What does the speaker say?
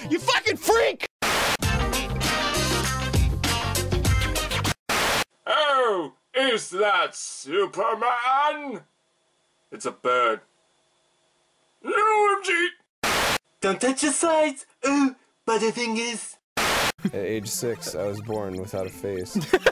You fucking freak! Oh, is that Superman? It's a bird. OMG! Don't touch your sides! Ooh, butterfingers! At age 6, I was born without a face.